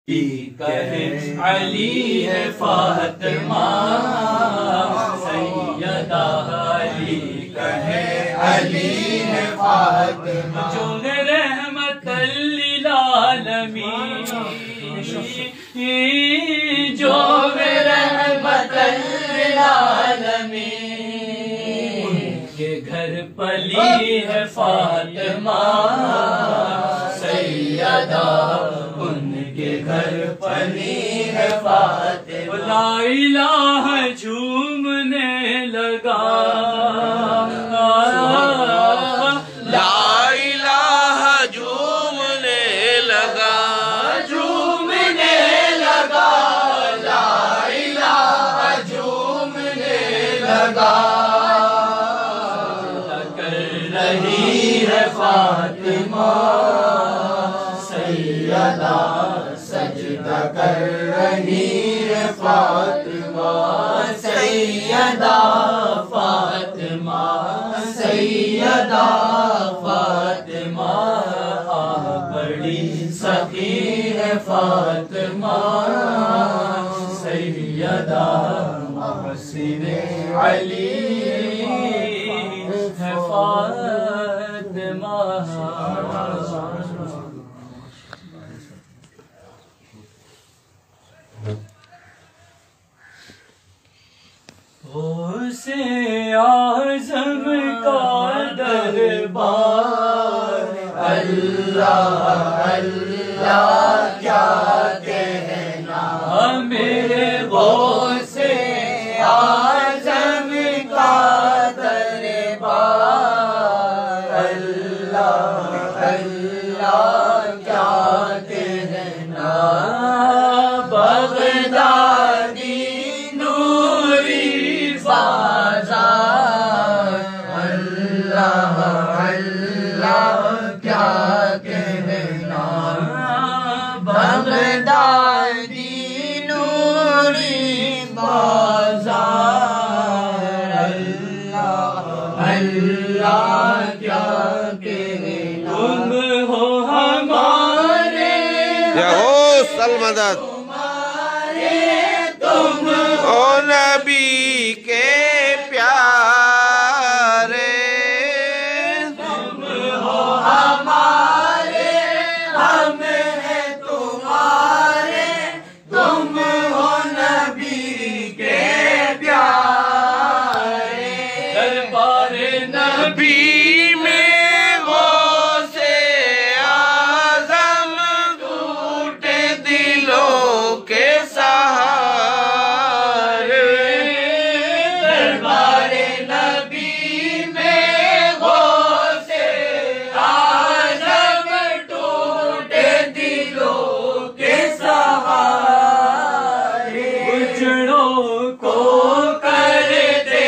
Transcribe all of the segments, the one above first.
کہے علی ہے فاطمہ سیدہ علی کہے علی ہے فاطمہ جو رحمت للعالمین جو رحمت للعالمین کے گھر پلی ہے فاطمہ سیدہ ان کے گھر پلی ہے فاطمہ لا الہ جھومنے لگا لا الہ جھومنے لگا جھومنے لگا لا الہ جھومنے لگا کر رہی ہے فاطمہ سیدہ سجدہ کر رہی ہے فاطمہ سیدہ فاطمہ سیدہ فاطمہ آہ بڑی سخی ہے فاطمہ سیدہ محسن علی ہے فاطمہ غوث اعظم کا دربار اللہ اللہ کیا کہنا میرے غوث اعظم کا دربار اللہ اللہ کیا کہنا بغدادی بازار اللہ اللہ کیا کہنا بغدادی نوری بازار اللہ اللہ کیا کہنا تم ہو ہمارے یا غوث المدد تم او نبی کے پیارے تم ہو ہمارے ہم ہیں تمہارے تم ہو نبی کے پیارے دربار نبی میں غوث اعظم ٹوٹے دلوں کے سہارے دربار نبی میں غوث اعظم ٹوٹے دلوں کے سہارے اجڑوں کو کر دے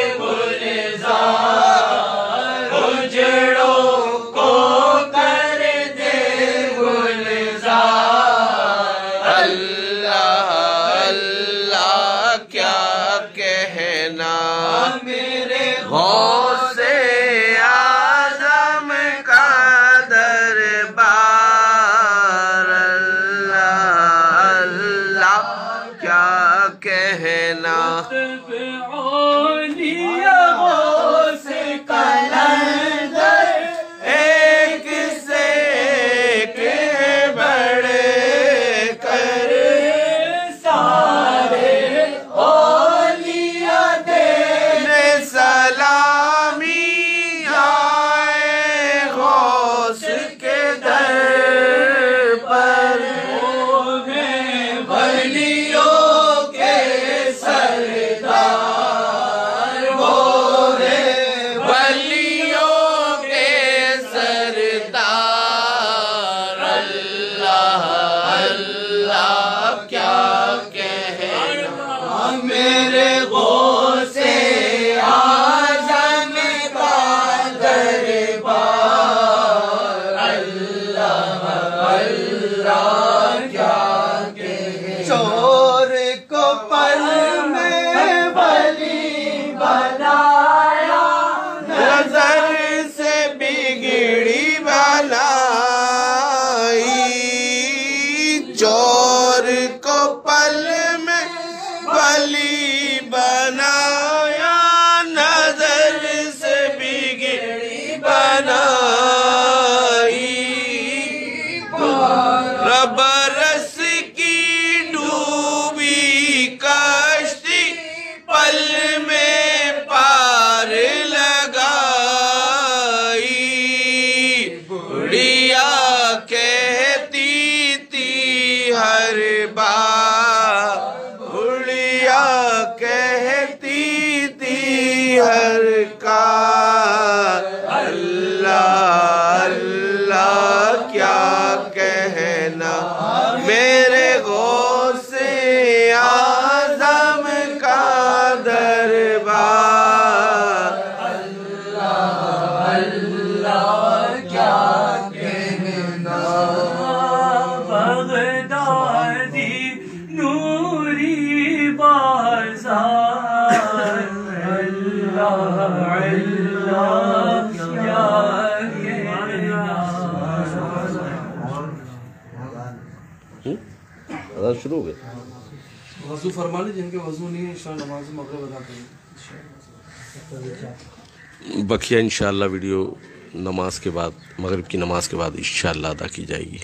گلزار اجڑوں کو کر دے گلزار اللہ اللہ کیا کہنا میرے غوث اعظم کا دربار اللہ اللہ کیا کہنا اولیاء غوث قلندر ایک سے ایک بڑے کر سارے اولیاء نے سلامی آئے غوث کے در پر وہ ہیں ولیوں کے سردار گور کو پل میں ولی بنایا نظر سے بگڑی بنائی برس کی ڈوبی کشتی پل میں پار لگائی بڑھیا کہتی تھی ہر بار بڑھیا کہتی تھی ہر کار اللہ اللہ کیا کہنا میرے غوث اعظم کا دربار اللہ کیا کہنا بغدادی نوری بازار اللہ کیا کہنا شروع ہو گئے وضو فرما لیں جن کے وضو نہیں ہے انشاءاللہ نماز مغرب ادا کریں بقیہ انشاءاللہ ویڈیو نماز کے بعد مغرب کی نماز کے بعد انشاءاللہ ادا کی جائے گی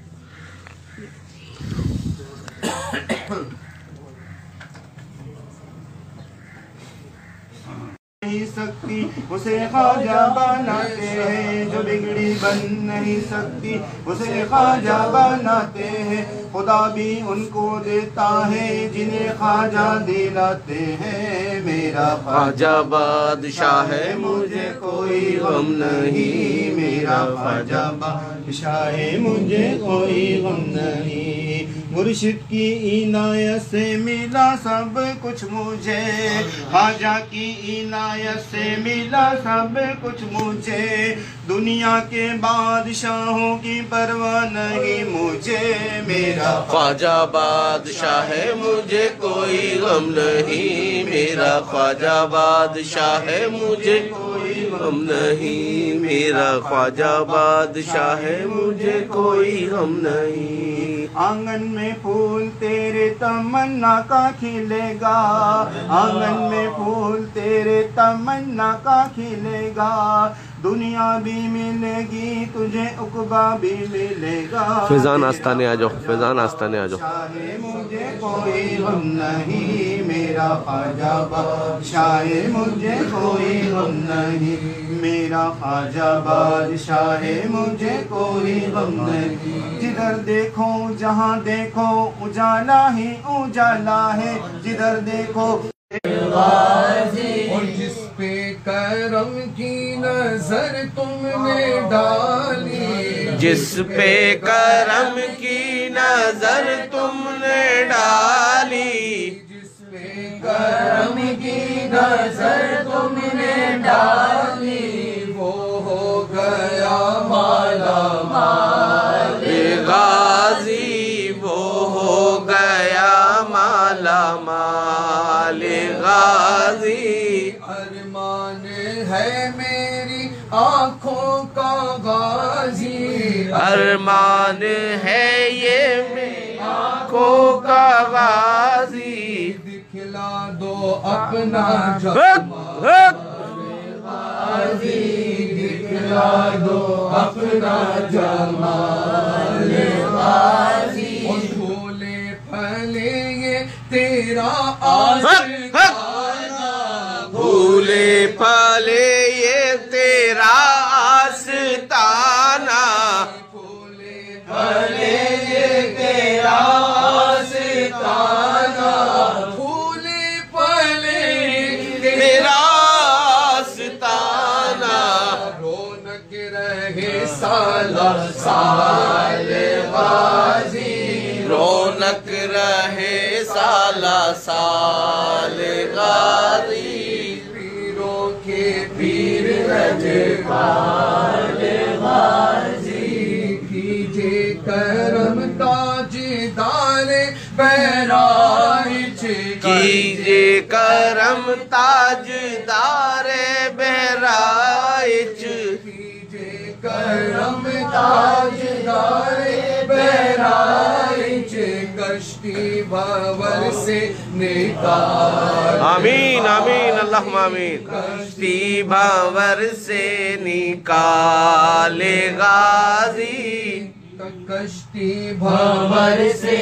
نہیں سکتی اسے خواجہ بناتے ہیں جو بگڑی بن نہیں سکتی اسے خواجہ بناتے ہیں خدا بھی ان کو دیتا ہے جنہیں خواجہ دلاتے ہیں میرا خواجہ بادشاہ ہے مجھے کوئی غم نہیں میرا خواجہ بادشاہ ہے مجھے کوئی غم نہیں مرشد کی عنایت سے ملا سب کچھ مجھے خواجہ کی عنایت سے ملا سب کچھ مجھے دنیا کے بادشاہوں کی پرواہ نہیں مجھے میرا خواجہ بادشاہ ہے مجھے کوئی غم نہیں میرا خواجہ بادشاہ ہے مجھے کوئی غم نہیں میرا خواجہ بادشاہ ہے مجھے کوئی غم نہیں آنگن میں پھول تیرے تمنا کا کھلے گا آنگن میں پھول تیرے تمنا کا کھلے گا دنیا بھی ملے گی تجھے عقبہ بھی ملے گا فیضان آستانے آ جاؤ فیضان آستانے آ جاؤ مجھے کوئی غم نہیں میرا خواجہ بادشاہ مجھے کوئی غم نہیں میرا خواجہ بادشاہ مجھے کوئی غم نہیں جدھر دیکھو جہاں دیکھو اجالا ہی اجالا ہے جدھر دیکھو اور جس پہ کرم کی نظر تم نے ڈالی جس پہ کرم کی نظر تم نے ڈالی جس پہ کرم کی نظر تم نے ڈالی وہ ہو گیا مالا مال غازی وہ ہو گیا مالا مال غازی ارمان ہے میری آنکھوں کا غازی ارمان ہے یہ میری آنکھوں کا غازی دکھلا دو اپنا غازی دکھلا دو اپنا جمال غازی اور پھولے پھلے یہ تیرا آشیانہ پھولے پھلے یہ تیرا آستانہ پھولے پھلے یہ تیرا آستانہ پھولے پھلے تیرا آستانہ رونق رہے سالہ سال غازی رونق رہے سالہ سال غازی پیروں کے پیر رجوال غازی کیجے کرم تاجدار بہرائچ کیجے کرم تاجدار بہرائچ کیجے کرم تاجدار بہرائچ کشتی بھاور سے نکال، آمین آمین اللہم آمین. کشتی بھاور سے نکال غازی، کشتی بھاور سے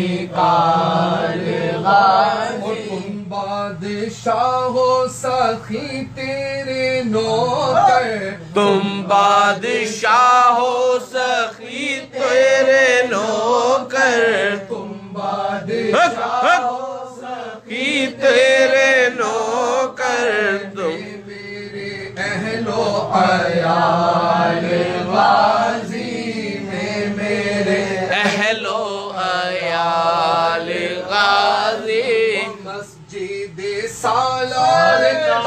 نکال غازی. اور تم بادشاہ ہو سخی تیرے نوکر، تم بادشاہ ہو سخی تیرے نوکر، تم بادشاہ ہو سخی تیرے نوکر. تم میرے اہل و عیال غازی میں، میرے اہل و عیال غازی. مسجد سالار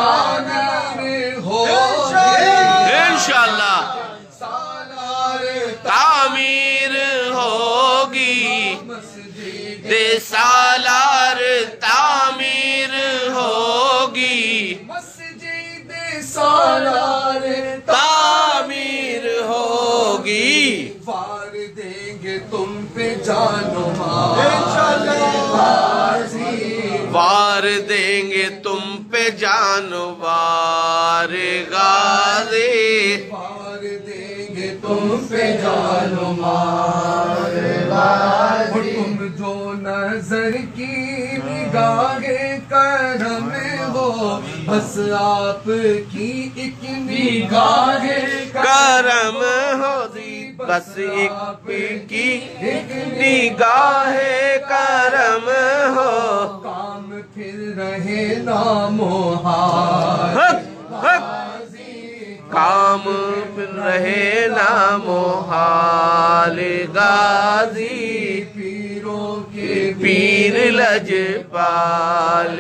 تعمیر ہوگی، انشاءاللہ سالار تعمیر ہوگی، مسجد سالار تعمیر ہوگی، مسجد سالار تعمیر ہوگی. وار دیں گے تم پہ جان و مال غازی، وار دیں گے تم پہ جانوار غازی. وار دیں گے تم پہ جان و مال غازی. اور تم جو نظر کی نگاہ کرم ہو، بس آپ کی ایک نگاہ کرم ہو دی، بس ایک کی نگاہ کرم ہو. کام پھر رہے نامحال غازی، کام پھر رہے نامحال غازی. پیروں کے پیر لجپال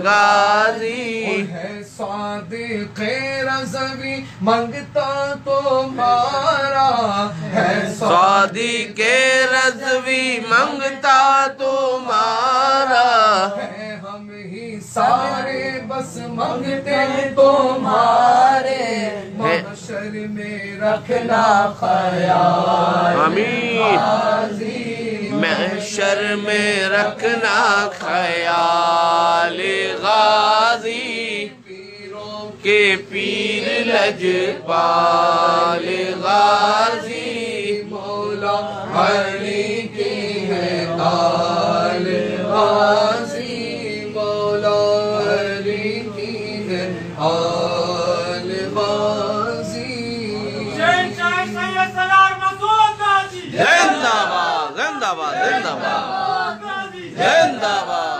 غازی. ہے صادق رضوی منگتا تمہارا، ہے صادق رضوی منگتا تمہارا. ہے ہم ہی سارے بس منگتے تمہارے، محشر میں رکھنا خیال آمین. غازی، محشر میں رکھنا خیال غازی. پیروں کے پیر لجپال غازی. مولا علی کی ہے آل غازی، مولا علی کی ہے آل غازی. زندہ باد زندہ باد زندہ باد زندہ باد.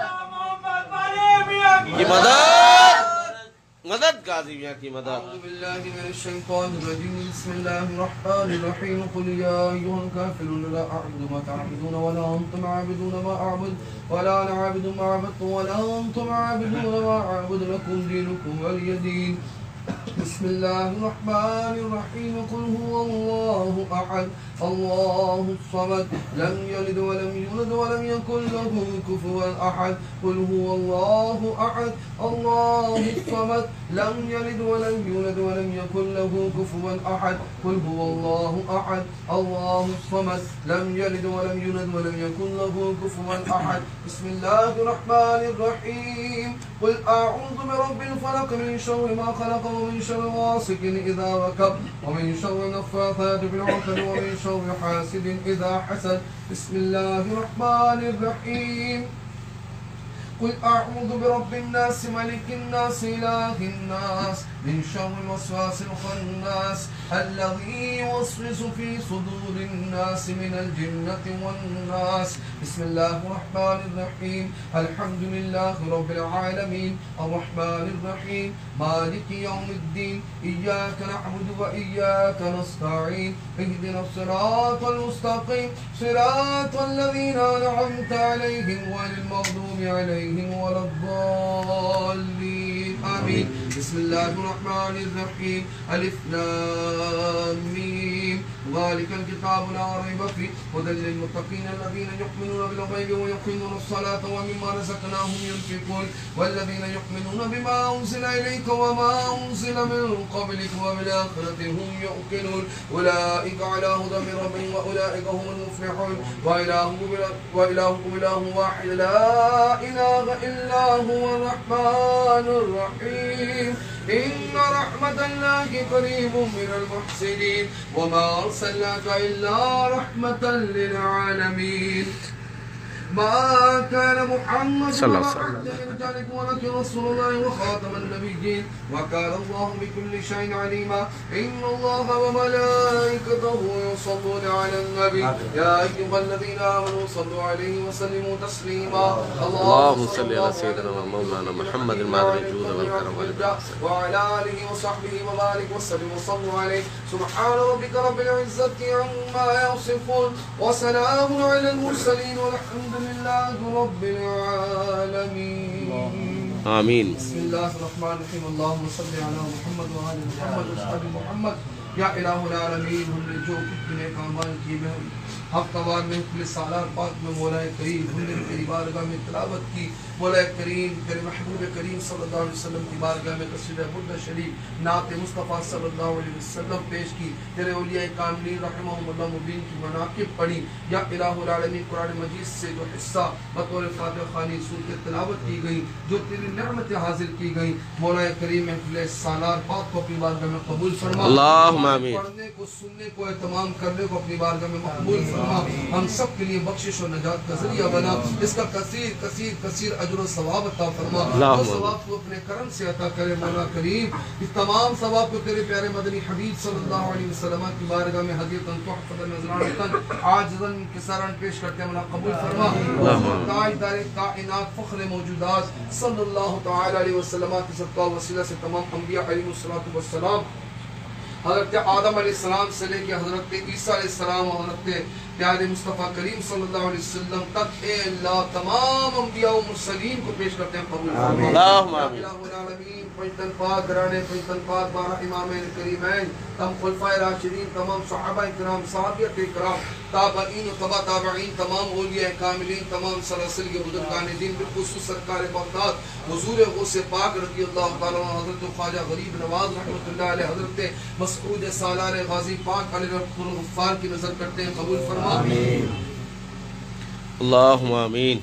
کی مدد غازی میاں کی مدد. أعوذ بالله من الشيطان الرجيم. بسم الله الرحمن الرحيم. قل يا أيها الكافرون لا أعبد ما تعبدون ولا أنتم عابدون ما أعبد ولا أنا عابد ما عبدتم ولا أنتم عابدون ما أعبد لكم دينكم ولي دين. بسم الله الرحمن الرحيم. قل هو الله أحد الله الصمد لم يلد ولم يولد ولم يكن له كفوا أحد. قل هو الله أحد الله الصمد لم يلد ولم يولد ولم يكن له كفوا أحد. قل هو الله أحد الله الصمد لم يلد ولم يولد ولم يكن له كفوا أحد. بسم الله الرحمن الرحيم. قل أعوذ برب الفلق من شر ما خلق ومن شر غاسق إذا وقب ومن شر النفاثات في العقد ومن شر حاسد إذا حسد. بسم الله الرحمن الرحيم. قل أعوذ برب الناس ملك الناس إله الناس من شر الوسواس الخناس الذي يوسوس في صدور الناس من الجنة والناس. بسم الله الرحمن الرحيم. الحمد لله رب العالمين الرحمن الرحيم مالك يوم الدين إياك نعبد وإياك نستعين اهدنا الصراط المستقيم صراط الذين أنعمت عليهم غير المغضوب عليهم ولا الضالين آمين. بسم الله الرحمن الرحيم. ألف لام ميم الرحيم ذلك الكتاب لا ريب فيه هدى للمتقين الذين يؤمنون بالغيب ويقيمون الصلاة ومما رزقناهم ينفقون والذين يؤمنون بما أنزل إليك وما أنزل من قبلك وبالآخرة هم يوقنون أولئك على هدى من ربهم وأولئك هم المفلحون وإلهكم إله واحد لا إله إلا هو الرحمن الرحيم إن رحمة الله قريب من المحسنين وما أرسلناك إلا رحمة للعالمين ما كان محمد صلى الله عليه وسلم ولكن رسول الله وخاتم النبيين وكان الله بكل شيء عليما إن الله وملائكته يصلون على النبي يا أيها الذين آمنوا صلوا عليه وسلموا تسليما اللهم صل على سيدنا ومولانا محمد المعدن الجود والكرم وعلى آله وصحبه وبارك وسلم وصلوا عليه سبحان ربك رب العزة عما يصفون وسلام على المرسلين والحمد لله رب العالمين آمین. بسم الله الرحمن الرحیم اللهم صل على محمد وآل محمد وصحب محمد یا الہ العالمین ہم نے جو کچھ بھی نیک اعمال کیے ہیں ہفتہ وار میں کل سالار پاک میں مولا کریم ہم نے تیری بارگاہ میں تلاوت کی مولا کریم تیرے محبوب کریم صلی اللہ علیہ وسلم کی بارگاہ میں قصیدہ برد شریف نعت مصطفیٰ صلی اللہ علیہ وسلم پیش کی تیرے اولیاء کاملین رحمہم اللہ مبین کی مناقب پڑھی یا الہ العالمین قرآن مجید سے جو حصہ بطور فاتح خانی سورت تلاوت کی گئی جو تیری نعمت حاضر کی گئی مولا کریم محفل سالار پاک کو اپنی بارگاہ میں قبول فرما اللہم آمین. پڑھنے کو سننے کو اہتمام کرنے کو اپنی بارگاہ میں مقبول فرما ہم سب کے لیے بخشش و نجات کا ذریعہ بنا اس کا کثیر کثیر کثیر اجر و ثواب عطا فرما وہ ثواب کو اپنے کرم سے عطا کرے مولا کریم اس تمام ثواب کو تیرے پیارے مدنی حبیب صلی اللہ علیہ وسلم کی بارگاہ میں ہدیۃ تحفۃ نذرانۃ عاجزاً انکساراً پیش کرتے ہیں مولا قبول فرما تاجدار کائنات فخر موجودات صلی اللہ تعالی علیہ وسلم کی صدقہ وسیلہ سے تمام انبیاء علیہ السلام حضرت آدم علیہ السلام سے لے کے حضرت عیسیٰ علیہ السلام اور حضرت پیارے مصطفیٰ کریم صلی اللہ علیہ وسلم تک اے اللہ تمام انبیاء و مرسلین کو پیش کرتے ہیں قبول فرما اللہم آمین. العالمین پنجتن پاک گرانے پنجتن پاک بارہ امامین کریمین تم خلفائے راشدین تمام صحابہ کرام صحابیت کرام تابعین و تبع تابعین تمام اولیاء کاملین تمام سلاسل کے بزرگان دین بالخصوص سرکار بغداد حضور غوث پاک رضی اللہ تعالیٰ عنہ حضرت خواجہ غریب نواز رحمۃ اللہ علیہ حضرت مسعود سالار غازی پاک علیہ الغفار کی نظر کرتے ہیں قبول فرما اللہم آمین.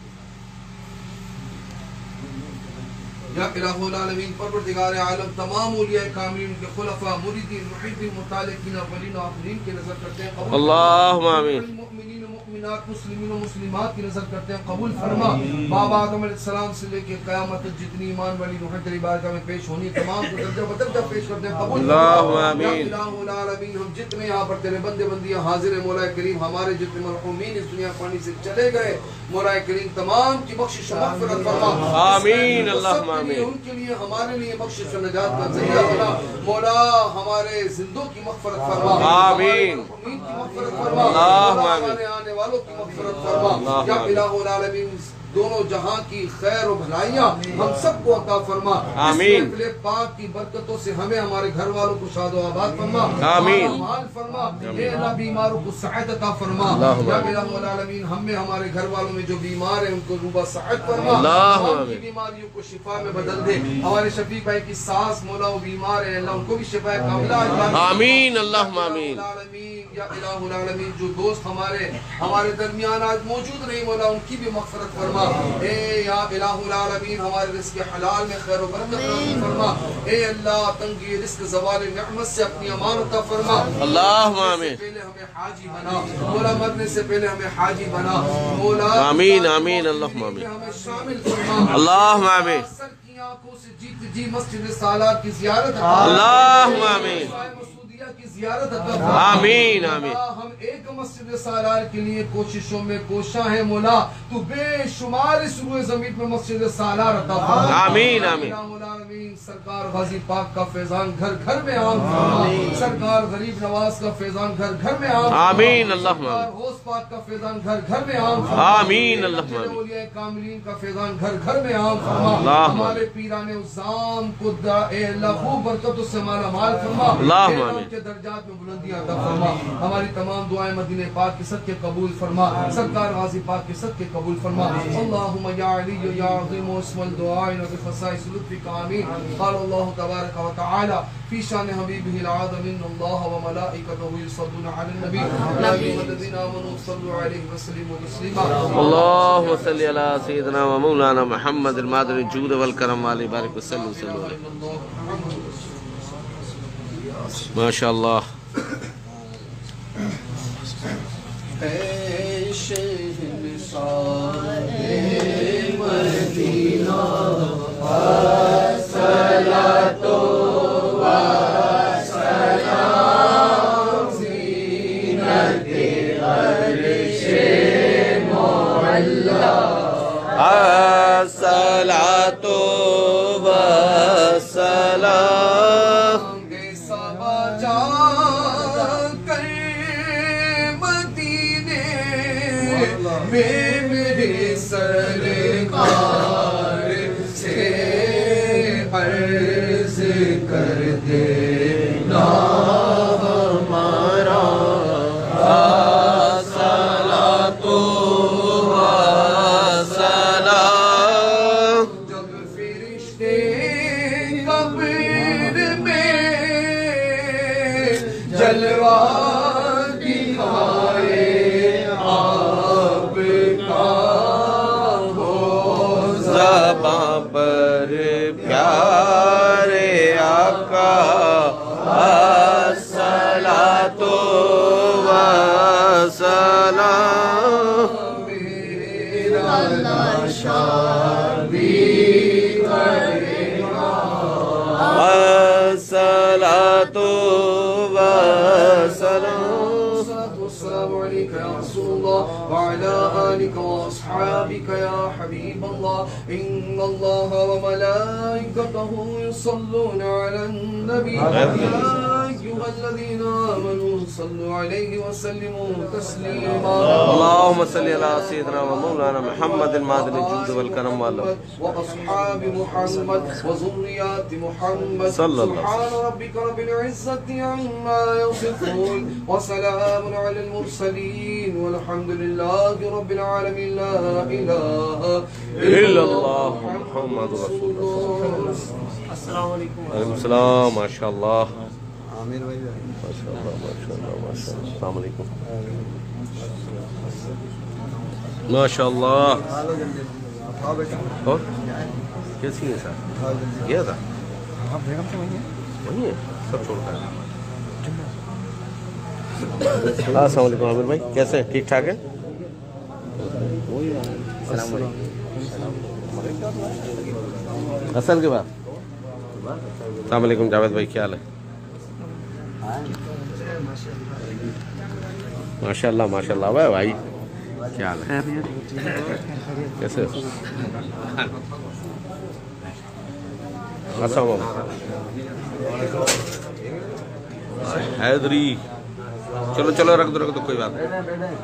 یا الہ العالمین پروردگار عالم تمام اولیاء کاملین کے خلفاء مریدین محبین متعلقین اولین و آخرین کی نظر کرتے ہیں قبول اللہم آمین. المؤمنین و مؤمنات مسلمین و مسلمات کی نظر کرتے ہیں قبول فرما بابا آدم علیہ السلام سے لے کے قیامت جتنی ایمان والی روحیں تیری بارگاہ میں پیش ہونی تمام کو درجہ بدرجہ پیش کرتے ہیں قبول اللہم فرما آمین. یا الہ العالمین ہم جتنے یہاں پر تیرے بندے بندیاں حاضر ہیں مولا کریم ہمارے جتنے مرحومین اس دنیا پانی سے چلے گئے مولا کریم تمام کی بخشش و مغفرت فرما آمین. اللہم آمین. ان کے لیے ہمارے لیے بخشش و نجات کا ذریعہ بنا مولا ہمارے زندوں کی مغفرت فرما آمین. کی مغفرت فرما اللہم آمین. ہمارے آنے والوں کی مغفرت فرما یا الہ العالمین دونوں جہاں کی خیر و بھلائیاں ہم سب کو عطا فرما آمین. اس محفل پاک کی برکتوں سے ہمیں ہمارے گھر والوں کو شاد و آباد فرما آمین. مال فرما اے اللہ بیماروں کو صحت عطا فرما یا الہ العالمین ہمیں ہمارے گھر والوں میں جو بیمار ہیں ان کو روبہ صحت فرما اللہم کی بیماریوں کو شفا میں بدل دے ہمارے شفیق بھائی کی ساس مولا وہ بیمار ہے اللہ ان کو بھی شفا کاملہ آمین. اللہم آمین. یا الہ العالمین جو دوست ہمارے درمیان آج موجود نہیں مولا ان کی بھی مغفرت فرما اے یا الہ العالمین ہمارے رزق حلال میں خیر و برکت نصیب فرما اے اللہ تنگی رزق زوال نعمت سے اپنی امان عطا فرما اللہم آمین. پہلے ہمیں حاجی بنا مولا مرنے سے پہلے ہمیں حاجی بنا مولا آمین. آمین. اللہم آمین. ہمیں شامل فرما اللہم آمین. سر کی آنکھوں سے جیت جی مسجد سالار کی زیارت اللہم آمین. کی زیارت عطا فرما آمین. آمین. ہم ایک مسجد سالار کے لیے کوششوں میں کوشاں ہیں مولا تو بے شمار اس روئے زمین میں مسجد سالار عطا فرما آمین. آمین. سرکار غازی پاک کا فیضان گھر گھر میں عام فرما سرکار غریب نواز کا فیضان گھر گھر میں عام آمین. اللہم سرکار غوث پاک کا فیضان گھر گھر میں عام فرما آمین. اللہم آمین. اولیاء کاملین کا فیضان گھر گھر میں عام فرما اللہم ہمارے پیران عظام کو اے اللہ خوب برکتوں سے مالا مال فرما اللہم آمین. کے درجات میں بلندیاں عطا فرما، ہماری تمام دعائیں مدینہ پاک کے صدقے قبول فرما، سرکار غازی پاک کے صدقے قبول فرما. اللہم یا علی یا عظیم اسم الدعائن بخصائص لطفک آمین. قال اللہ تبارک و تعالی فی شان حبیبہ العظیم ان اللہ وملائکتہ یصلون علی النبی یا ایھا الذین آمنوا صلوا علیہ وسلموا تسلیما. اللهم صل على سيدنا ومولانا محمد المعدن الجود والكرم وعلى بارك وسلم ما شاء الله. اے شہنشاہ مدینہ الصلاۃ والسلام زینت عرش معلی الصلاۃ والسلام گے صبا جا کر مدینے میں میرے سرکار سے عرض کر دینا ہمارا الصلاۃ والسلام. جب فرشتے قبر میں جلوہ دکھائے آپ کا ہو زباں پر پیارے آقا الصلاۃ والسلام. میرا لاشا بھی کرے الصلاۃ والسلام. والسلام عليك يا رسول الله وعلى آلك وأصحابك يا حبيب الله إن الله وملائكته يصلون على النبي يا أيها الذين آمنوا صلوا عليه وسلموا تسليما. اللهم صل على سيدنا ومولانا محمد المعدن الجود والكرم وأصحاب محمد وذريات محمد صلى الله سبحان ربك رب العزة عما يصفون وسلام على المرسلين والحمد لله رب العالمين لا إله إلا الله محمد رسول الله. السلام عليكم. وعلیکم السلام. ما شاء الله عامر بھائی ما شاء الله ما شاء الله ما شاء الله. السلام علیکم. ما شاء الله. اور کیسی ہے صاحب؟ گیا تھا وہی ہے سب چھوڑ کر. السلام علیکم عامر بھائی، کیسے ہیں؟ ٹھیک ٹھاک ہیں؟ اصل کے بعد السلام علیکم جاوید بھائی، کیا حال ہے؟ ماشاء اللہ ماشاء اللہ. بھائی کیا حال ہے؟ کیسے ہو؟ السلام علیکم. حیدری چلو چلو رکھ دو کوئی بات نہیں.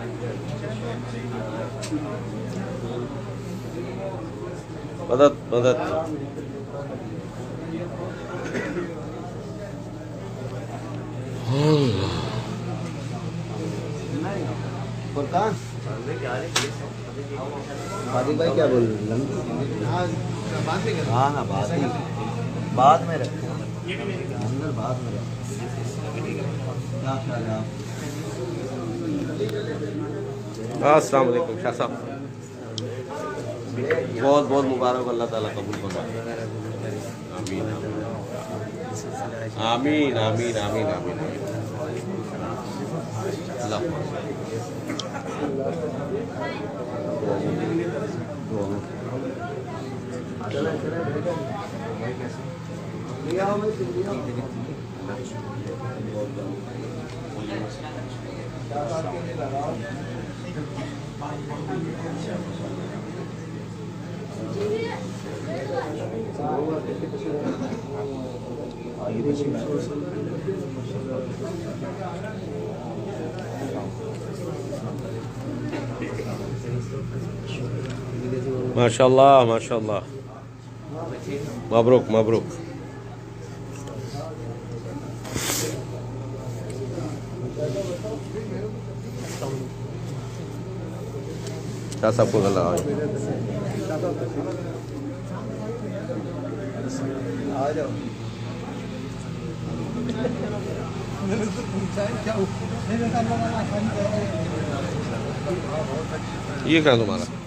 مدد مدد. فرقان بادی بھائی کیا بول رہے ہیں؟ ہاں نا بعد میں رکھیں اندر بعد میں رکھیں. کیا خیال ہے آپ؟ السلام علیکم شاہ صاحب، بہت بہت مبارک. اللہ تعالیٰ قبول فرمائے. آمین آمین آمین آمین آمین. اللہ ماشاء اللہ ماشاء اللہ. مبروک مبروک. شاہ صاحب کو گلا آؤ یہ کہاں تمہارا